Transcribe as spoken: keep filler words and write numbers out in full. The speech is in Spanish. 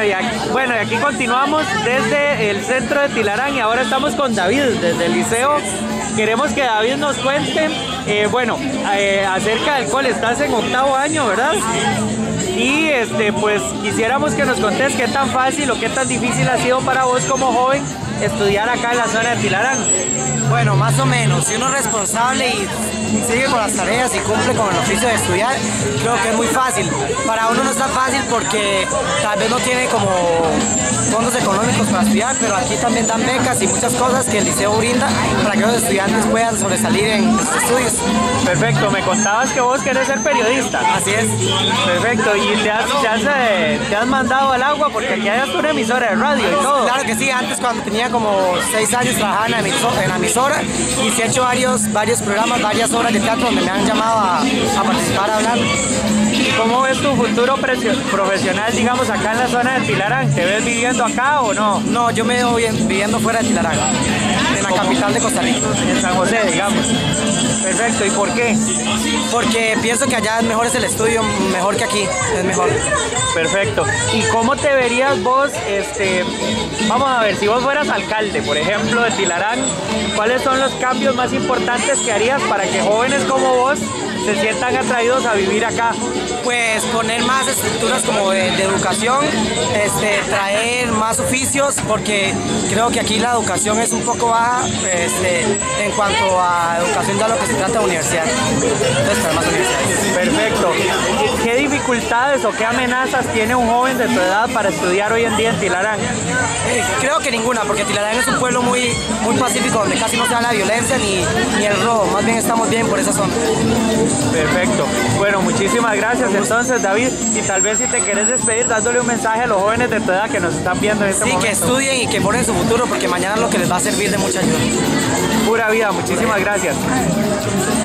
y aquí, bueno, y aquí continuamos desde el centro de Tilarán y ahora estamos con David desde el liceo. Queremos que David nos cuente, eh, bueno, eh, acerca del cole. Estás en octavo año, ¿verdad? Y este, pues quisiéramos que nos contes qué tan fácil o qué tan difícil ha sido para vos como joven estudiar acá en la zona de Tilarán. Bueno, más o menos, si uno es responsable y sigue con las tareas y cumple con el oficio de estudiar, creo que es muy fácil. Para uno no es tan fácil porque tal vez no tiene como fondos económicos para estudiar, pero aquí también dan becas y muchas cosas que el liceo brinda para que los estudiantes puedan sobresalir en sus estudios. Perfecto, me contabas que vos querés ser periodista. Así es. Perfecto, y te has, te has, eh, te has mandado al agua porque aquí hay hasta una emisora de radio y todo. Claro que sí, antes cuando tenía como seis años trabajaba en la emisora, en la emisora y sí he hecho varios, varios programas, varias obras de teatro donde me han llamado a, a participar a hablar. ¿Y cómo ves tu futuro profesional, digamos, acá en la zona de Tilarán? ¿Te ves viviendo acá o no? No, yo me veo viviendo fuera de Tilarán, en la capital de Costa Rica. En San José, digamos. Perfecto, ¿y por qué? Porque pienso que allá es mejor es el estudio, mejor que aquí, es mejor. Perfecto. ¿Y cómo te verías vos, este, vamos a ver, si vos fueras alcalde, por ejemplo, de Tilarán, ¿cuáles son los cambios más importantes que harías para que jóvenes como vos se sientan atraídos a vivir acá? Pues poner más estructuras como de, de educación, este, traer más oficios, porque creo que aquí la educación es un poco baja este, en cuanto a educación ya lo que se trata de universidad. Entonces, traer más universidades. Perfecto. ¿Qué dificultades o qué amenazas tiene un joven de tu edad para estudiar hoy en día en Tilarán? Eh, creo que ninguna, porque Tilarán es un pueblo muy, muy pacífico, donde casi no se da la violencia ni, ni el robo, más bien estamos bien por esa zona. Perfecto. Bueno, muchísimas gracias entonces, David, y tal vez si te querés despedir dándole un mensaje a los jóvenes de tu edad que nos están viendo en este sí, momento. Sí, que estudien y que ponen su futuro, porque mañana es lo que les va a servir de mucha ayuda. Pura vida, muchísimas gracias.